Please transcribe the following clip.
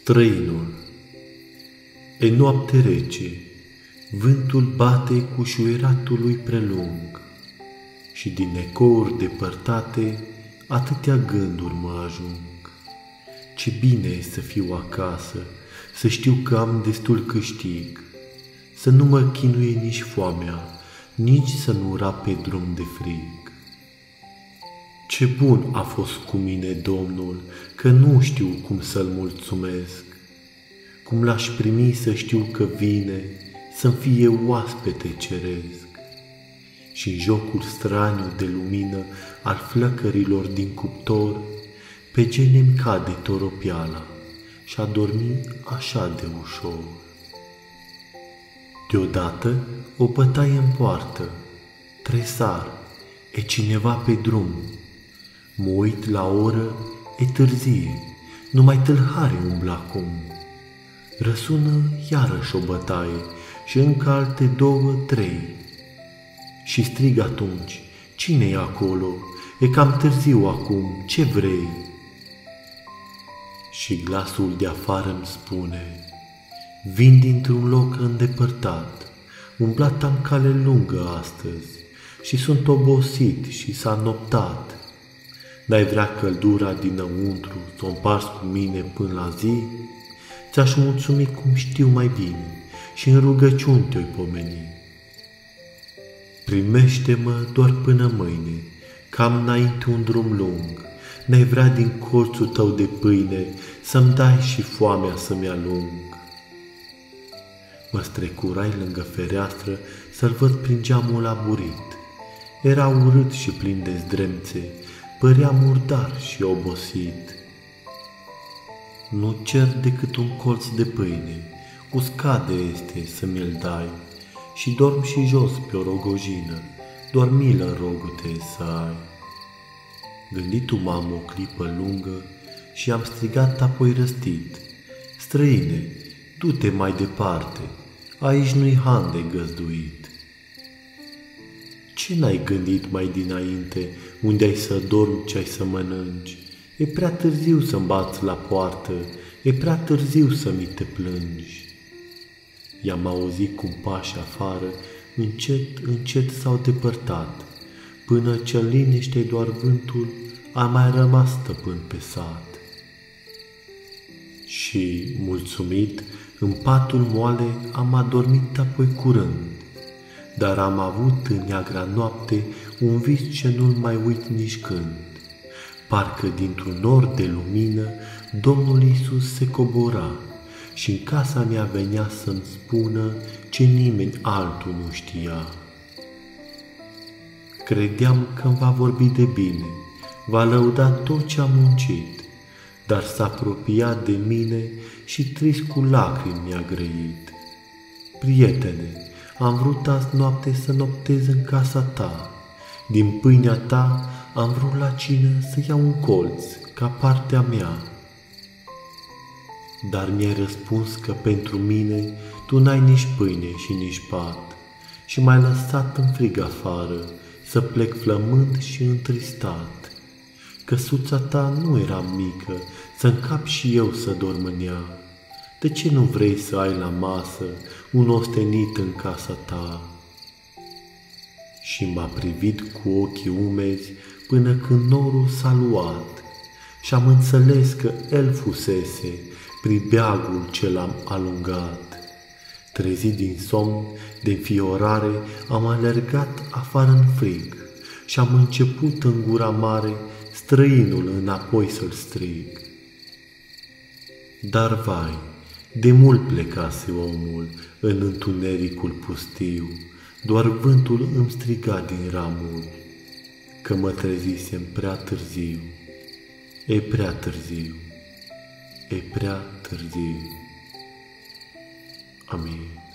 Străinul. E noapte rece, vântul bate cu șuieratul lui prelung și din ecouri depărtate atâtea gânduri mă ajung. Ce bine e să fiu acasă, să știu că am destul câștig, să nu mă chinuie nici foamea, nici să nu rape drum de frig. Ce bun a fost cu mine Domnul, că nu știu cum să-L mulțumesc. Cum l-aș primi să știu că vine să-mi fie oaspete ceresc. Și în jocul straniu de lumină al flăcărilor din cuptor, pe gene-mi cade toropiala și-a dormit așa de ușor. Deodată o bătaie în poartă, tresar, e cineva pe drum. Mă uit la oră, e târzie, numai tâlhare umblă acum. Răsună iarăși o bătaie și încă alte două, trei. Și strig atunci, cine e acolo? E cam târziu acum, ce vrei? Și glasul de afară îmi spune, vin dintr-un loc îndepărtat, umblat am cale lungă astăzi și sunt obosit și s-a noptat. N-ai vrea căldura dinăuntru s-o împarți cu mine până la zi? Ți-aș mulțumi cum știu mai bine și în rugăciuni te-oi pomeni. Primește-mă doar până mâine, că am înainte un drum lung. N-ai vrea din colțul tău de pâine să-mi dai și foamea să-mi alung. Mă strecurai lângă fereastră să-l văd prin geamul aburit. Era urât și plin de zdremțe, părea murdar și obosit. Nu cer decât un colț de pâine, uscat de este să mi-l dai, și dorm și jos pe o rogojină, doar milă rogu-te să ai. Gânditu m-am o clipă lungă și am strigat apoi răstit, străine, du-te mai departe, aici nu-i han de găzduit. Ce n-ai gândit mai dinainte, unde ai să dormi, ce ai să mănânci? E prea târziu să-mi bați la poartă, e prea târziu să mi te plângi. I-am auzit cum pași afară, încet, încet s-au depărtat, până ce în liniște doar vântul a mai rămas stăpân pe sat. Și, mulțumit, în patul moale am adormit apoi curând, dar am avut în neagra noapte un vis ce nu-l mai uit nici când. Parcă dintr-un nor de lumină Domnul Iisus se cobora și în casa mea venea să-mi spună ce nimeni altul nu știa. Credeam că-mi va vorbi de bine, va lăuda tot ce am muncit, dar s-a apropiat de mine și trist cu lacrimi mi-a grăit. Prietene, am vrut azi noapte să noptez în casa ta, din pâinea ta am vrut la cină să iau un colț ca partea mea. Dar mi-ai răspuns că pentru mine tu n-ai nici pâine și nici pat și m-ai lăsat în frig afară să plec flămând și întristat. Căsuța ta nu era mică să încap și eu să dorm în ea. De ce nu vrei să ai la masă un ostenit în casa ta? Și m-a privit cu ochii umezi până când norul s-a luat și am înțeles că el fusese pribeagul ce l-am alungat. Trezit din somn, de înfiorare, am alergat afară în frig și am început în gura mare străinul înapoi să-l strig. Dar vai, de mult plecase omul în întunericul pustiu, doar vântul îmi striga din ramuri că mă trezisem prea târziu. E prea târziu, e prea târziu. Amin.